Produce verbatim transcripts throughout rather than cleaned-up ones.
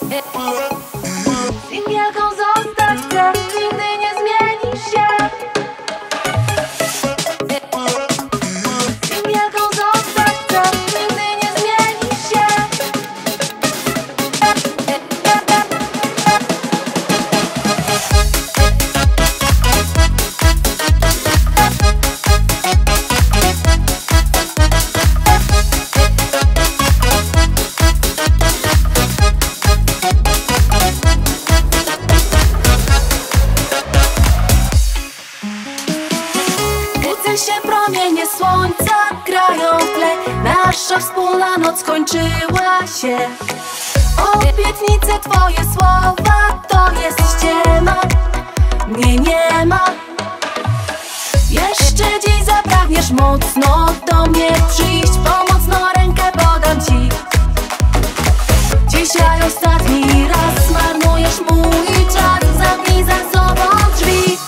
Singielką zostać chcę, nigdy nie zmienisz się. Singielką zostać chcę, nigdy nie zmienisz się. Się promienie słońca grają w tle. Nasza wspólna noc skończyła się. Obietnice twoje słowa to jest ściema. Mnie nie ma. Jeszcze dziś zapragniesz mocno do mnie przyjść. Pomocno rękę podam ci. Dzisiaj ostatni raz zmarnujesz mój czas. Zamknij za sobą drzwi.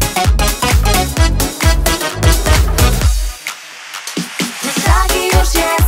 Yeah.